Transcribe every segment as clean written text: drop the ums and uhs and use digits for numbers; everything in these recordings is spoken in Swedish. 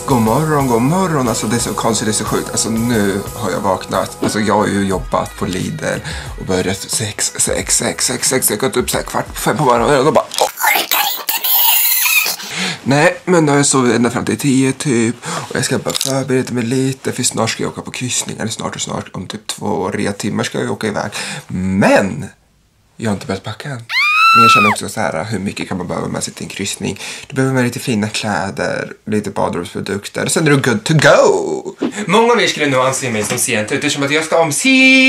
God morgon. Alltså det är så konstigt, det är så sjukt. Alltså nu har jag vaknat. Alltså jag har ju jobbat på Lidl och börjat 6. Jag har gått upp 4:45 på morgonen och bara orkar inte mer. Nej, men nu har jag sovit ända fram till 10 typ. Och jag ska bara förbereda mig lite, för snart ska jag åka på kryssning. Eller snart, om typ 2-3 timmar ska jag åka iväg. Men jag har inte börjat packa än. Men jag känner också så här, hur mycket kan man behöva med sig till en kryssning? Du behöver med lite fina kläder, lite badrumsprodukter. Sen är du good to go! Många av er skulle nog anse mig som sent, eftersom att jag ska om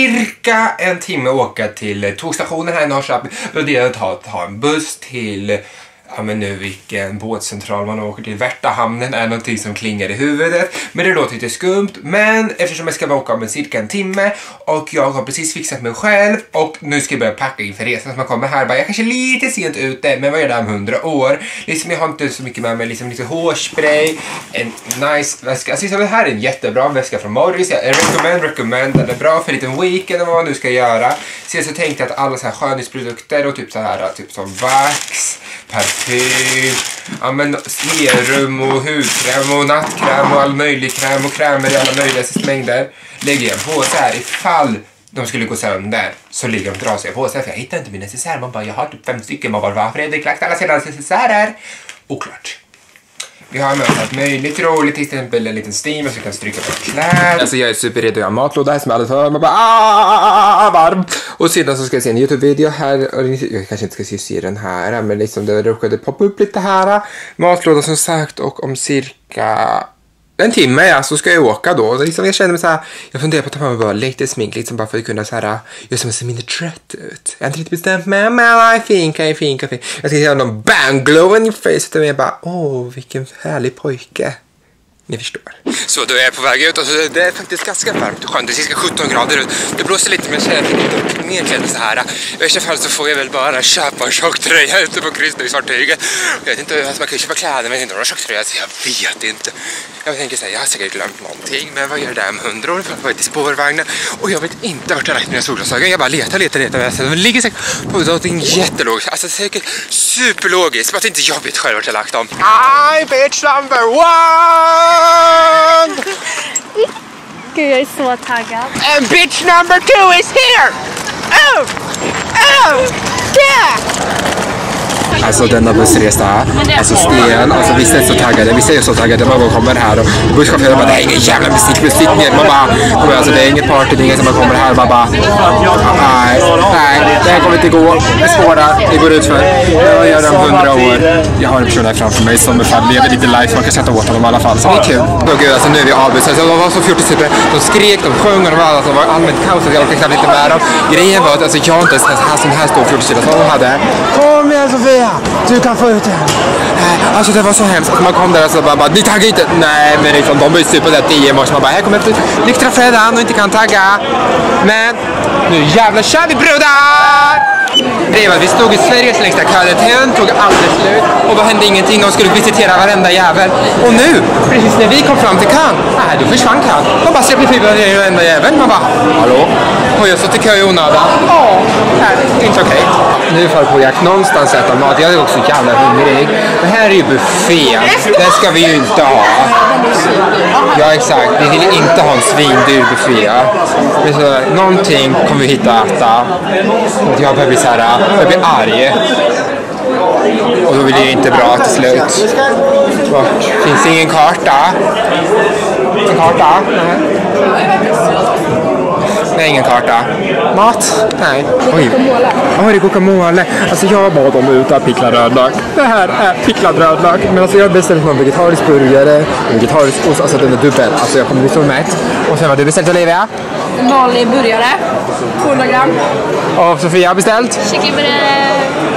cirka en timme åka till tågstationen här i Norrköping. Och det är att ta en buss till... Ja, men nu vilken båtcentral man åker till. Värtahamnen är någonting som klingar i huvudet. Men det låter lite skumt. Men eftersom jag ska åka om cirka en timme. Och jag har precis fixat mig själv. Och nu ska jag börja packa inför resan. Så man kommer här. Jag kanske är lite sent ute. Men vad är det om 100 år? Liksom jag har inte så mycket med mig. Liksom lite hårspray. En nice väska. Alltså det här är en jättebra väska från Morris. Jag recommend. Den är bra för en liten weekend. Och vad man nu ska göra. Så jag tänkte att alla så här skönhetsprodukter. Och typ så här. Typ som vax. Parfym, ja men serum och hudkräm och nattkräm och all möjlig kräm och krämer i alla möjliga mängder lägger jag på så här ifall de skulle gå sönder så ligger de trasiga på sig för jag hittar inte min necessär. Man bara, jag har typ 5 stycken. Man bara, varför är det klart alla sedan necessärer? Oklart. Vi har med allt möjligt roligt, till exempel en liten steamer så jag kan stryka på kläder. Alltså jag är superredo, jag har matlåda här som alla hör. Man bara, varmt. Och sedan så ska jag se en YouTube-video här. Jag kanske inte ska se den här, men liksom det råkade poppa upp lite här. Matlåda som sagt, och om cirka... en timme så ska jag åka då. Liksom jag känner mig så här, jag funderar på att ta på mig bara lite smink liksom bara för att kunna så här göra som en mindre trött ut. Jag har inte riktigt bestämt mig, men I think. Jag ska göra någon bang glow in your face och jag bara, vilken härlig pojke. Ni förstår. Så då är jag på väg ut och det är faktiskt ganska varmt och skönt. Det är cirka 17 grader ut. Det blåser lite men jag känner inte mer kläder så här. I värsta fall så får jag väl bara köpa en tjocktröja ute på kryssningsfartyget. Jag vet inte, alltså man kan köpa kläder men inte några tjocktröja så jag vet inte. Jag tänker säga, jag har säkert glömt någonting. Men vad gör det om 100 år? För att vara i spårvagnen. Och jag vet inte vart jag lagt mina solglasögon. Jag bara letar. De ligger säkert på någonting jättelogiskt. Alltså säkert superlogiskt. Men att inte jag vet själv vart jag lagt dem. I bitch number 1! Gud, jag är så taggad. And bitch number 2 is here! Oh! Yeah! Alltså denna bussresa, alltså Sten, alltså vissa är så taggade, man kommer här och busschauffören bara, det är ingen jävla musikbuss, man bara, alltså det är inget party, det är inget som man kommer här och bara, nej, det här kommer inte gå, det spårar, det går ut för, jag gör det om 100 år, jag har en person här framför mig som lever lite live, så man kan sätta åt honom i alla fall, så det är kul. Gud, alltså nu är vi avbussade, så de var så 40 typer, de skrek, de sjöng och det var allmänt kaos, jag orkade knappt lite med dem. Grejen var att alltså, jag inte ens här stor 40 typer som de hade. Kom igen Sofia! Du kan få ut den. Alltså det var så hemskt. Alltså, man kom där och så bara, ni taggar inte. Nej, men liksom, de var ju super där 10 morse. Man bara, här kommer efter nyktra fredagen och inte kan tagga. Men nu jävlar kör vi brudar! Brevet, vi stod i Sveriges längsta kö. Den tog aldrig slut. Och då hände ingenting. De skulle visitera varenda jävel. Och nu, precis när vi kom fram till kön, då försvann kön. Man bara släppte till varenda jävel. Man bara, hallå? Och jag satt i kö i onödan. Inte okej. Nu får jag på jakt någonstans äta mat. Jag är också jävla hungrig. Det här är ju buffé. Det ska vi ju inte ha. Ja, exakt. Vi vill inte ha en svindyr buffé. Men så, någonting kommer vi hitta att äta. Jag börjar bli så här, jag blir arg. Och då blir det inte bra till slut. Vart? Finns det ingen karta? En karta? Nej, ingen karta. Mat? Nej. Oj. Det är guacamole. Alltså jag bad om utan picklad rödlök. Det här är picklad rödlök. Men alltså jag beställde någon vegetarisk burgare, en vegetarisk ost, alltså den är dubbel. Alltså jag kommer bli så mätt. Och sen var du beställt, Olivia? Vanlig burgare. 200 gram. Och Sofia har beställt? Kycklingburgare.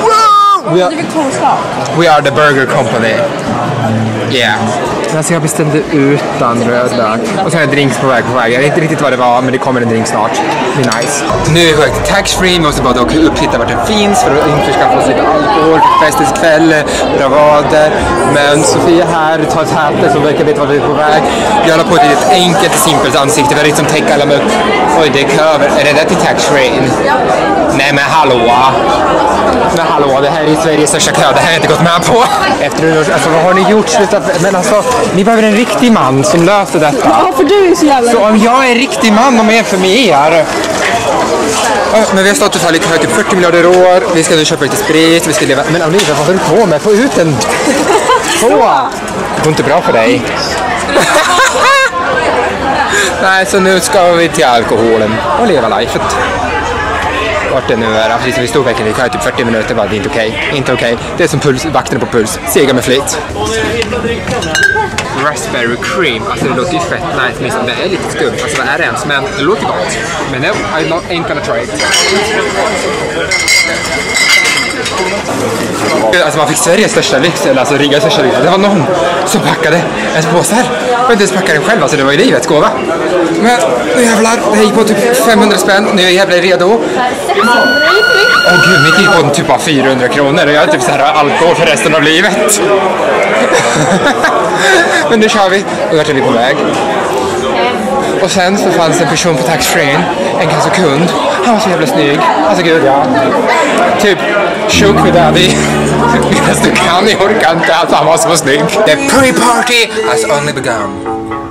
We are the burger company. Yeah. Alltså jag beställde utan rödlök. Och så har jag drinks på väg. Jag vet inte riktigt vad det var, men det kommer en drink snart. Det är nice. Nu är jag till tax-free. Måste bara åka upp, hitta vart den finns för att införskaffa lite alkohol. Festens kväll, bravader. Men Sofia här tar ett häte som verkar veta vad vi är på väg. Jag har på ett litet enkelt, simpelt ansikte. Vi har liksom täcka alla med. Oj, det är köver. Är det där till tax-free? Nej, men hallå. Det här är Sveriges största kö. Det här har jag inte gått med på. Efter alltså, vad har ni gjort? Sluta. Men alltså, Ni behöver en riktig man som löser detta. Ja, för du är så jävla... Så om jag är en riktig man och med för mig er. Men vi har stått och fallit högt typ 40 miljarder år. Vi ska nu köpa lite sprit. Vi ska leva. Men Olivia, vad håller du på med? Få ut den. Så. Det går inte bra för dig. Nej, så nu ska vi till alkoholen och leva lifet. Vart det nu är. Alltså, vi stod verkligen i kö typ 40 minuter. Bara, det är inte okej. Inte okej. Det är som puls, vakten på puls. Sega med flit. Raspberry cream. Alltså det låter ju fett nice. Men det är lite skumt. Alltså vad är det ens? Men det låter gott. Men no, I ain't gonna try it. Alltså man fick Sveriges största lyx, eller alltså Rigas största lyx. Det var någon som packade en påse här. Och inte ens packade den själv, alltså det var ju livets gåva. Men nu jävlar, det gick på typ 500 spänn. Nu är jag jävlar redo. Åh gud, mitt gick på typ av 400 kronor. Och jag har typ så här alkohol för resten av livet. Men nu kör vi. Och vart är vi på väg? Och sen så fanns det en person på taxfree, en kassakund. Han var så jävla snygg. Alltså gud, ja. Typ, choke me daddy. Yes, du kan, jag orkar inte att han var så snygg. The pre-party has only begun.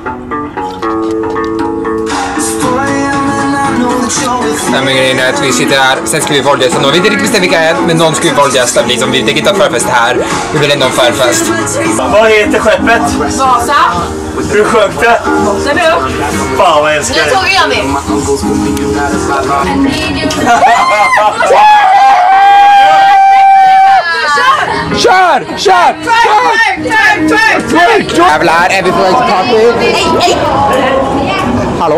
Nej, men grejen är att vi sitter här, sen ska vi våldgästa någon. Vi vet inte riktigt bestämt vilka är, men någon ska vi våldgästa. Liksom. Vi tänker inte ha förfest här. Vi vill ändå ha förfest. Vad heter skeppet? Vasa. Hur sjönk det? Sen är det. Fan vad jag älskar det. Jag tog Emil. Kör! Kör! Kör! Jävlar, är vi på väg till party? Hallå?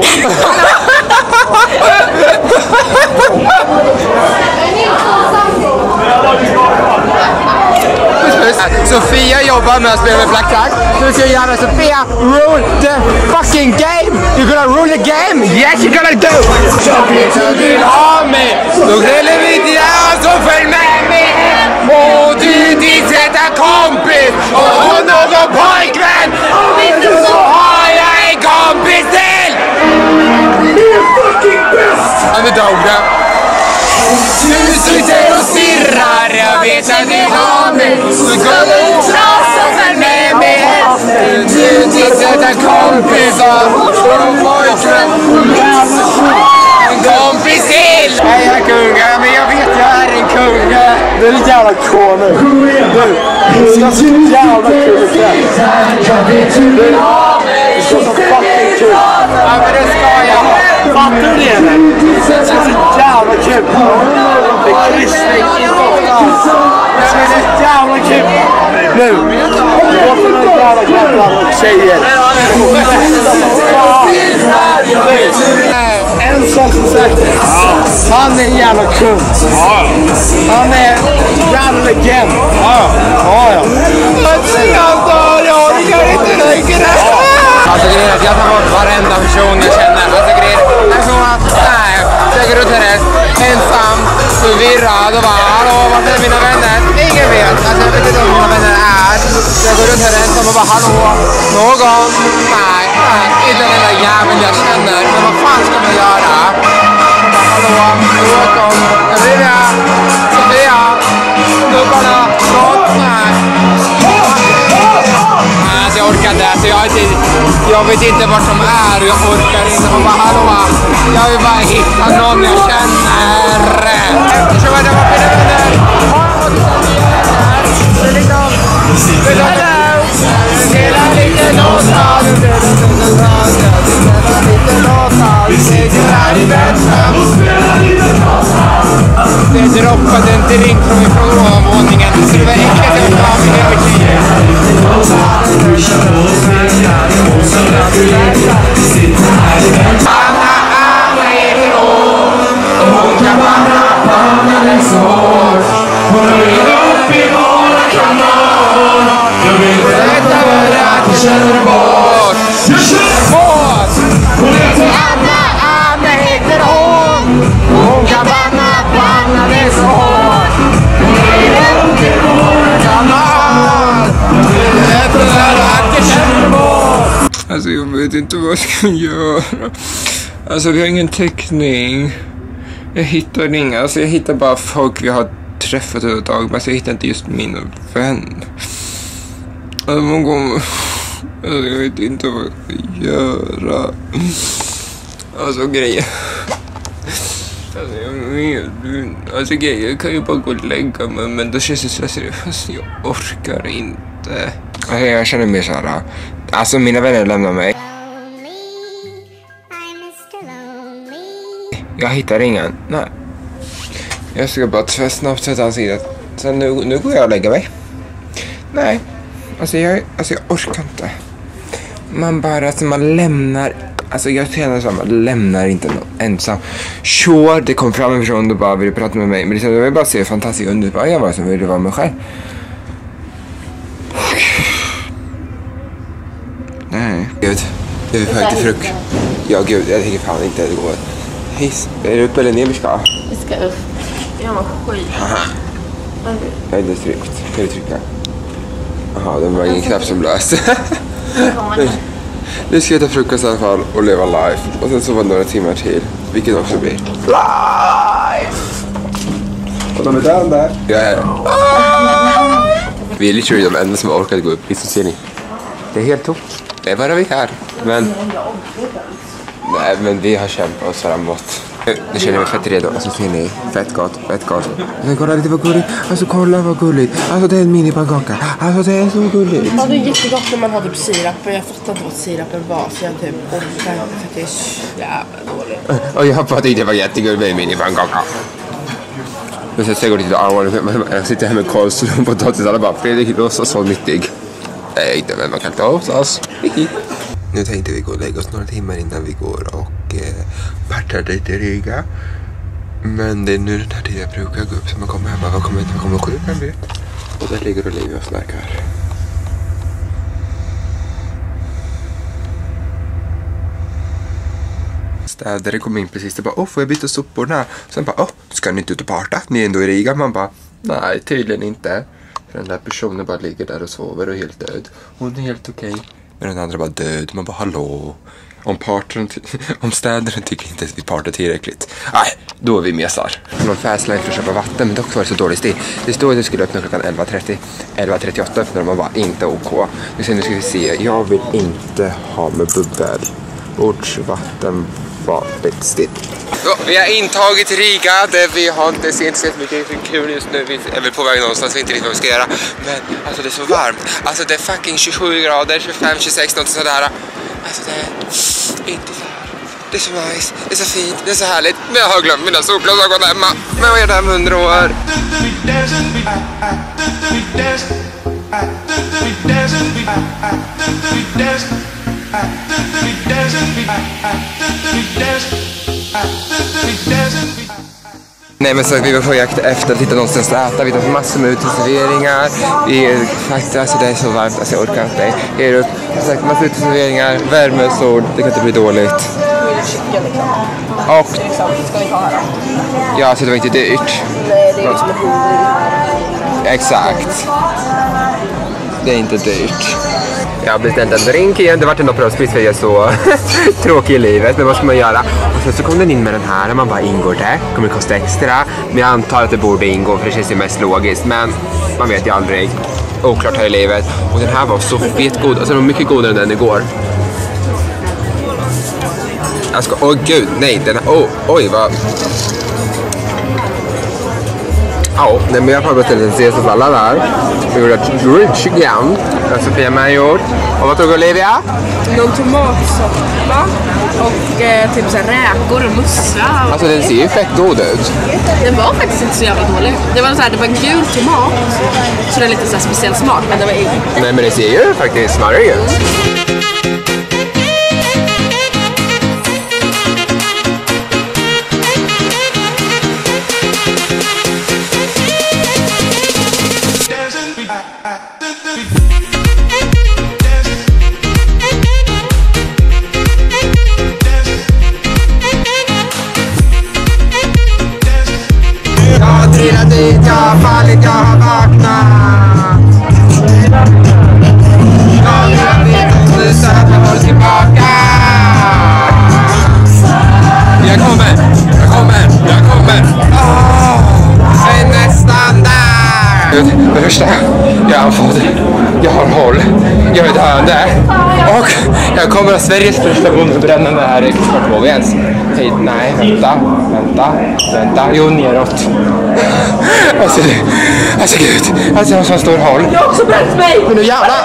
Sofia jobbar med att spela med blackjack. Så vi ska göra Sofia rule the fucking game. You're gonna rule the game. Yes, you're gonna do. Så du vill ha mig. Då gräller vi till här, så följ med mig. Och du din sätta kompis. Och någon pojkvän. Och inte så har jag en kompis till. You're fucking best. Underdog. Du sitter och stirrar, jag vet att du har mig. Du kommer och trasar med mig. Du tittar kompisar och pojkvän. En kompis till. Jag är kunga, men jag vet jag är en kunga. Det är jävla koner. Du ska så jävla kul ikväll. Du ska så fucking kul. Ja, men det ska jag. Fattar du det eller? Det ska så jävla kul. Det är kryssning. Det ska så jävla kul. Nu. Gå för några jävla grabbar och tjejer. En sak som säkert. Han är en jävla kung. Han är en jävla legend. Ja. Jag kan inte lägga det. Alltså grejen är att jag tar bort varenda person jag känner. Alltså grejen är så att, nej, jag går runt här ensam, förvirrad och bara, hallå, vad är mina vänner? Ingen vet, alltså jag vet inte om mina vänner är. Jag går runt här ensam och bara, hallå, någon? Nej, inte den där jäveln jag känner. Men vad fan ska man göra? Hallå, någon, Olivia, Sofia, snubbarna, något, nej. Jag orkar inte, alltså jag vet inte vart de är och jag orkar inte. Och bara hallå, jag vill bara hitta någon jag känner. Eftersom att jag var mina vänner. Det är liksom, hela lite någonstans. Det droppade en drink från ovanvåningen. Så det var äckligt att jag var med hela tiden. Alltså jag vet inte vad jag ska göra. Alltså vi har ingen täckning. Jag hittar inga. Alltså jag hittar bara folk vi har träffat ett tag. Men jag hittar inte just min vän. Alltså, Alltså, jag vet inte vad jag ska göra. Alltså grejer. Alltså jag kan ju bara gå och lägga mig, men då känns det stressigt fast jag orkar inte. Alltså, jag känner mig så här. Alltså mina vänner lämnar mig. Jag hittar ingen. Nej. Jag ska bara snabbt tvätta ansiktet. Sen nu går jag och lägger mig. Nej. Alltså jag orkar inte. Man lämnar. Alltså jag känner så att man lämnar inte någon ensam. Sure, det kom fram en person och bara ville prata med mig. Men jag vill bara se hur fantastiskt underbar jag var som ville vara mig själv. Nej. Gud, jag är på väg till frukt. Ja gud, jag tänker fan inte att det går. Hiss, är du upp eller ner vi ska? Vi ska upp. Jag var skit. Jag är inte tryckt. Kan du trycka? Jaha, det var ingen knapp som lös. Nu ska jag ta frukost i alla fall och leva live. Och sen sova några timmar till. Vilket också blir live! Och de är där. Jag är här. Vi är literally de enda som har orkat gå upp. Visst ser ni? Det är helt tomt. Det är bara vi här. Men... Nej, men vi har kämpat oss framåt. Nu känner jag mig fett redo. Alltså ser ni? Fett gott. Men kolla lite vad gulligt. Alltså kolla vad gulligt. Alltså det är en mini-pannkaka. Alltså det är så gulligt. Ja, det är jättegott när man har typ sirap. Jag fattar inte vad sirapen var. Så jag typ orkar inte för att det är så jävla dåligt. Och jag tyckte det var jättegulligt med en mini-pannkaka. Men sen går det till armar. Jag sitter här med kolsrum och potatis. Alla bara, Fredrik låtsas så nyttig. Nej, inte men man kan inte låtsas. Nu tänkte vi gå och lägga oss några timmar innan vi går och partar lite Riga. Men det är nu den här tiden jag brukar gå upp så man kommer hemma. Vad kommer 7 kan vi. Och där ligger Olivia och snarkar. Städare kom in precis och bara, får jag byta soporna? Sen bara, ska ni inte ut och parta? Ni är ändå i Riga. Man bara, nej tydligen inte. För den där personen bara ligger där och sover och är helt död. Hon är helt okej. Men den andra bara död. Man bara, hallå. Om städaren tycker inte att vi partar tillräckligt. Nej, då är vi mesar. Någon fastline för att köpa vatten, men dock var det så dålig stil. Det stod att det skulle öppna klockan 11:30. 11:38 öppnade man bara, inte OK. Nu ska vi se, jag vill inte ha med bubbel. Bordsvatten var lite still. Vi har intagit Riga där vi har inte sett mycket kul just nu. Vi är väl på väg någonstans, vi inte riktigt vad vi ska göra. Men alltså det är så varmt. Alltså det är fucking 27 grader, 25, 26, något sådär. Alltså det är inte så här. Det är så nice, det är så fint, det är så härligt. Men jag har glömt mina solglasögon hemma. Men vad är det här med 100 år? Nej men så vi var på jakt efter att hitta någonstans att äta. Vi tar massor med uteserveringar. Vi är faktiskt, alltså det är så varmt, alltså jag orkar inte. Jag är upp, sagt massor uteserveringar, värme, sol, det kan inte bli dåligt. Och ja, så det var inte dyrt. Nej, det är liksom exakt. Det är inte dyrt. Jag har beställt en drink igen. Det var en operaspris för jag är så tråkig i livet. Men vad ska man göra? Och sen så kom den in med den här. Man bara, ingår det? Kommer det kosta extra? Men jag antar att det borde ingå för det känns ju mest logiskt. Men man vet ju aldrig. Oklart här i livet. Och den här var så fett god. Alltså den var mycket godare än den igår. Jag ska, gud, nej. Den här, oj vad... Ja, men jag har beställt en caesarsallad där. Vi gjorde ett rich igen. Sofia med gjort. Och vad tog Olivia? någon tomatsoppa och typ så här räkor och mussla. Alltså den ser ju fett god ut. Den var faktiskt inte så jävla dålig. Det var så här, det var en gul tomat. Så det är lite så här speciell smak, men det var inte. Nej, men det ser ju faktiskt smarrig ut. Jag har fallit, jag har vaknat. Jag vet att du sa att jag håller tillbaka. Jag kommer. Jag är nästan där. Det första, jag har fått, jag har håll. Jag är döende. Jag kommer att Sveriges största brännande här i Kvartvågens. Hej, nej, vänta. Jo, neråt. Alltså gud. Alltså jag har så stor håll. Jag har också bränt mig! Men nu jävlar!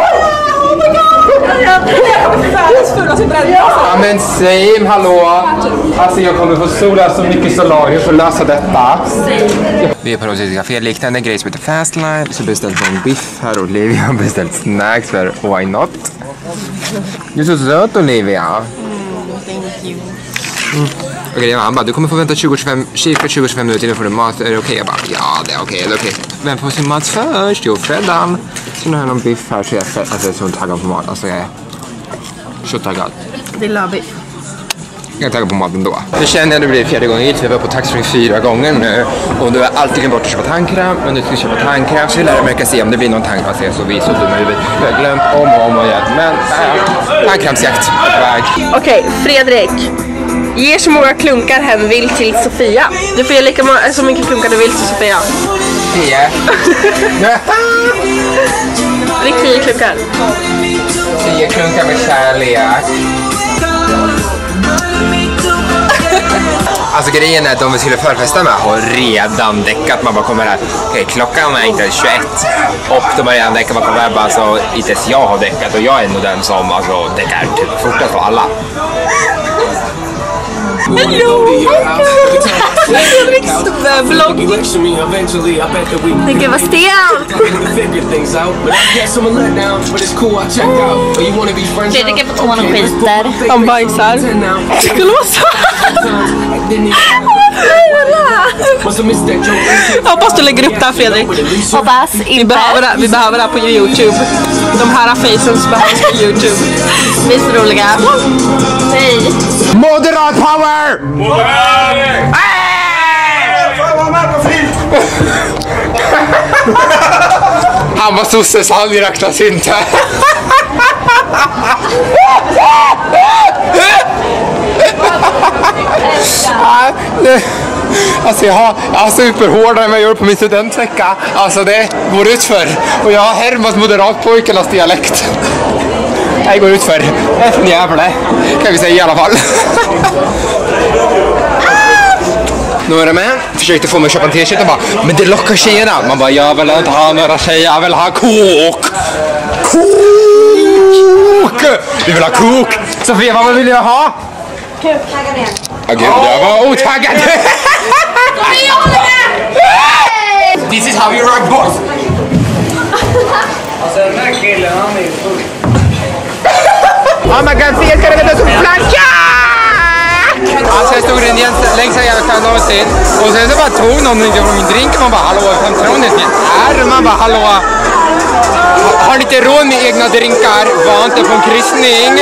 Ja men same, hallå! Alltså jag kommer få sola så mycket solarium för att lösa detta. Vi är på något sätt café, liknande grej som heter Fastline. Så beställt en biff här och Olivia har beställt snacks för why not? Du är så söt Olivia. Thank you. Okej, han bara, du kommer få vänta 20-25 minuter innan får du mat. Är det okej? Jag bara, ja det är okej, okej. Vem får sin mat först? Jo, Freddan. Så nu har jag någon biff här så jag är så taggad på mat. Alltså jag är så taggad. Det är lövbiff. Jag är taggad på maten då. Nu känner jag att det blir 4 gånger hit. Vi var på taxfree 4 gånger nu. Och du har alltid glömt bort att köpa tandkräm. Men du ska köpa tandkräm så vi lär märka se om det blir någon tandkräm. Så vi är så dumma i huvudet. Jag har glömt om och igen. Men tandkrämsjakt på väg. Okej, Fredrik. Ge så många klunkar hen vill till Sofia. Du får ge lika så mycket klunkar du vill till Sofia. 10. Drick 10 klunkar. 10 klunkar med kärlek. Alltså grejen är att de vi skulle förfesta med har redan däckat. Man bara kommer här, okej, klockan är inte 21 och de har redan däckat. Man kommer här bara, alltså inte ens jag har däckat och jag är nog den som alltså däckar typ fortast av alla. Hello! Fredriks vlogg. Gud vad stelt! Fredrik är på tån och skiter. Han bajsar. Skulle vara så. Jag hoppas du lägger upp det här Fredrik. Hoppas inte. Vi behöver det här på YouTube. De här faces behövs på YouTube. Vi är så roliga. Hej! Moderat power! Han var sosse så han räknas inte. Alltså jag har superhårdare än vad jag gör på min studentvecka. Alltså det går ut för. Och jag har härmat moderatpojkarnas dialekt. Det går ut för. Det är från jävla. Kan vi säga i alla fall. Några män försökte få mig att köpa en t-shirt och bara, men det lockar tjejerna. Man bara, jag vill inte ha några tjejer, jag vill ha kok. Kok! Vi vill ha kok. Sofia, vad vill jag ha? Kuk, tagga ner. Åh gud, jag var otaggad. This is how you rock boys. Alltså den här killen, han är full. Oh my god, fel kan det vara så flasha! Alltså jag stod längst här jävla kan någonsin. Och sen så bara tog någon från min drink och man bara, hallå, 15 är man bara, hallå. Har ni inte råd med egna drinkar? Var inte på en kryssning.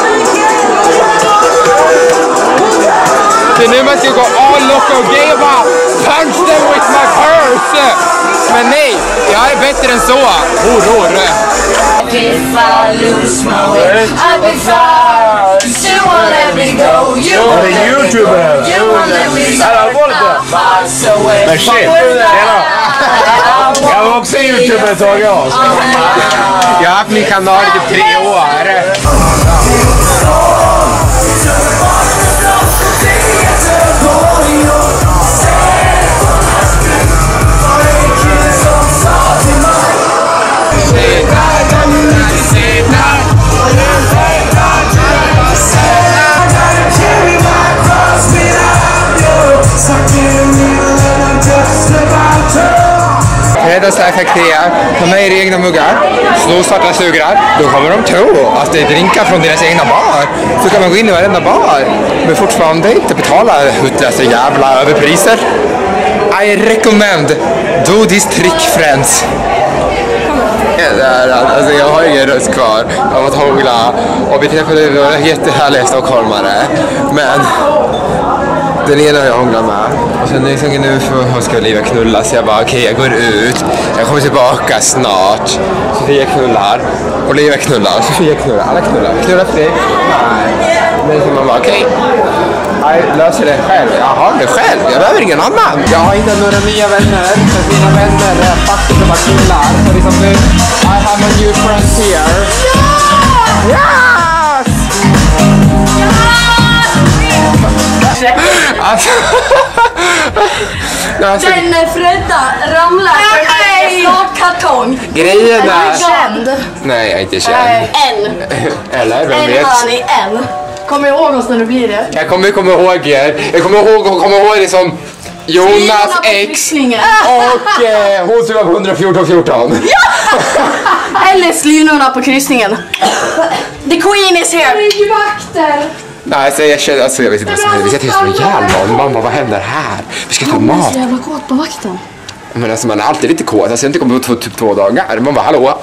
Så nu måste jag gå all loco och gay och bara punch them with my purse. Men nej, jag är bättre än så. Horror. If I lose my way, I'll be fine. You won't let me go. You won't let me go. You won't let me go. Men shit, tjena! Jag var också YouTuber ett tag jag. Jag har haft min kanal i typ 3 år. Det så effektivt är, ta med er egna muggar, slå svarta sugrör, då kommer de tro att det är drinkar från deras egna bar. Så kan man gå in i varenda bar, men fortfarande inte betala dessa jävla överpriser. I recommend, do this trick friends. Alltså jag har ingen röst kvar av att hångla och beträffande det var jättehärliga stockholmare, men den ena har jag hånglat med. Och sen nu ska Olivia knulla så jag bara okej, jag går ut. Jag kommer tillbaka snart. Sofia knullar. Olivia knullar. Sofia knullar. Alla knullar. Knullar för dig? Nej. Men så man bara okej. Jag löser det själv. Jag har det själv. Jag behöver ingen annan. Jag har inte några nya vänner. För mina vänner är faktiskt bara knullar. Så liksom nu, I have a new friend here. Ja! Alltså. Alltså, Den Fredda ramlar för en kartong. grejen Är är... du känd? Nej, jag är inte känd. Eller, vem En vet? man i en. Kommer du ihåg oss när du blir det? Jag kommer ihåg er. Jag kommer ihåg liksom Jonas X och hon som var på 114. Eller slynorna på kryssningen. The Queen is here. Vakter. Nej, alltså, jag vet inte vad som händer. Vi ska till ihjäl någon. Mamma, vad händer här? Vi ska ta mat. Jag var kåt på vakten. Men alltså, man är alltid lite kåt. Alltså, jag har inte kommit på typ 2 dagar. Man bara, hallå?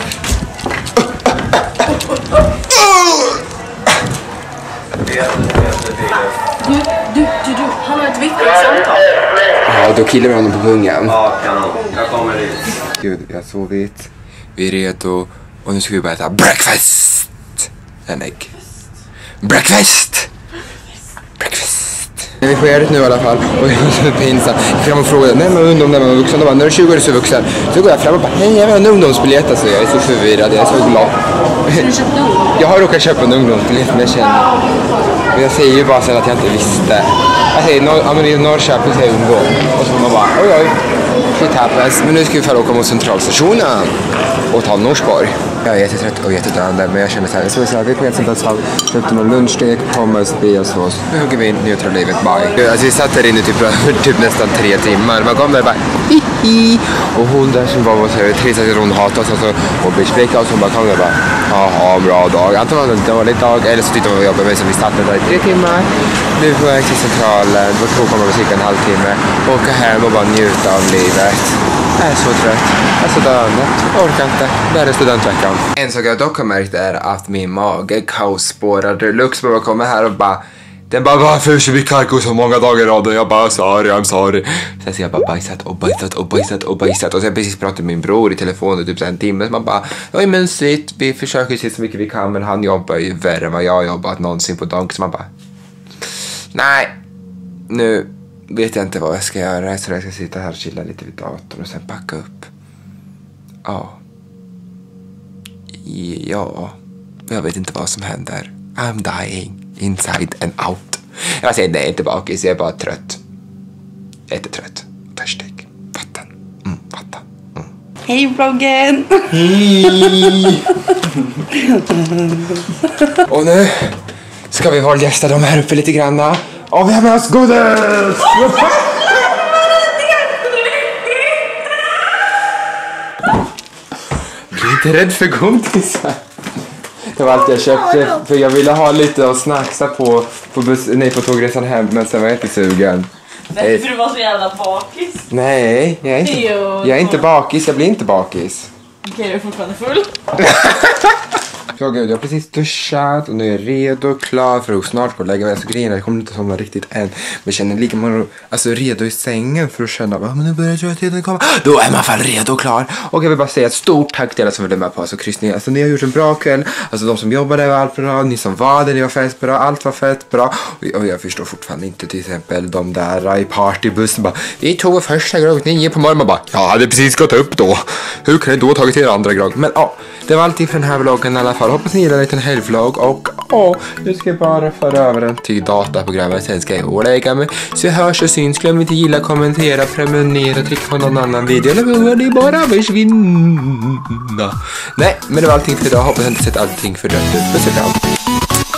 Du. Han har ett viktigt samtal. Ja, då killar vi honom på pungen. Ja, kanon. Jag kommer dit. Gud, jag har sovit. Vi är redo. Och nu ska vi bara äta breakfast. En ägg. Breakfast! Vi får göra det nu i alla fall. Och det är så pinsamt. Fram och frågade, nej men ungdom när man var vuxen. De bara, när du är 20 år är du så vuxen. Så går jag fram och bara, hej jag har en ungdomsbiljett. Alltså jag är så förvirrad, jag är så glad. Jag har råkat köpa en ungdomsbiljett men jag känner. Men jag säger ju bara sen att jag inte visste. Jag säger, i Norrköping säger jag ungdom. Och så får man bara, oj. Shit happens. Men nu ska vi för att åka mot centralstationen. Och ta Norsborg. Jag är jättetrött och jättedöende, men jag känner så här, vi på ett sånt här köpte någon lunchstek, pommes, biasås. Nu hugger vi in Neutral livet, bye. Alltså vi satt där inne typ nästan 3 timmar. Man kom där bara, hihi. Och hon där som var så här, Theresa, hon hatade oss alltså, och bitchbreakade oss, hon bara kom där bara, haha, bra dag. Antingen var det en dålig dag, eller så tyckte hon var jobbig, men så vi satt där i 3 timmar. Nu är vi på väg till centralen, vårt tåg kommer cirka en halvtimme. Åka hem och bara njuta av livet. Jag är så trött. Jag är så döende. Jag orkar inte. Det här är studentveckan. En sak jag dock har märkt är att min mage kaosspårar deluxe. Man kommer här och bara... Den bara, varför ska vi kalka så många dagar i rad? Och jag bara, I'm sorry. Sen ser jag bara bajsat. Och så jag precis pratat med min bror i telefon i typ en timme. Så man bara, oj men sitt. Vi försöker se så mycket vi kan. Men han jobbar ju värre än vad jag har jobbat någonsin på Donk. Så man bara, nej. Nu vet jag inte vad jag ska göra. Så jag ska sitta här och chilla lite vid datorn och sen packa upp. Ja, jag vet inte vad som händer. I'm dying, inside and out. Jag säger nej, inte bakis, jag är bara trött. Jättetrött, törstig. Vatten, vatten. Hej vloggen! Hej! Och nu ska vi valgästa dem här uppe lite granna. Och vi har med oss godis! Jag är inte rädd för godisar. Det var allt jag köpte för jag ville ha lite att snacksa på tågresan hem, men sen var jag inte sugen. Nej, för du var så jävla bakis. Nej, jag är inte bakis, jag blir inte bakis. Okej, du är fortfarande full. Så gud, jag har precis duschat och nu är jag redo och klar för att snart gå och lägga mig. Alltså grejen är, jag kommer inte somna riktigt än. Men jag känner lika många, alltså redo i sängen för att känna, men nu börjar jag tiden komma. Då är man i alla fall redo och klar. Och jag vill bara säga ett stort tack till alla som ville med på alltså kryssningen. Alltså ni har gjort en bra kväll. Alltså de som jobbade var allt bra, ni som var där, ni var fett bra, allt var fett bra. Och jag förstår fortfarande inte till exempel de där i partybussen bara, vi tog första grogg 9 på morgonen. Man bara, jag hade precis gått upp då. Hur kan jag då tagit er andra grogg? Men ja, det var allting för den här vloggen i alla fall. Hoppas ni gillar en liten helgvlogg och nu ska jag bara föra över den till dataprogrammet. Sen ska jag lägga mig. Så jag hörs och syns. Glöm inte gilla, kommentera, prenumerera, trycka på någon annan video. Eller hur? Det är bara försvinna. Nej, men det var allting för idag. Hoppas jag inte sett allting för rött ut. Puss och kram.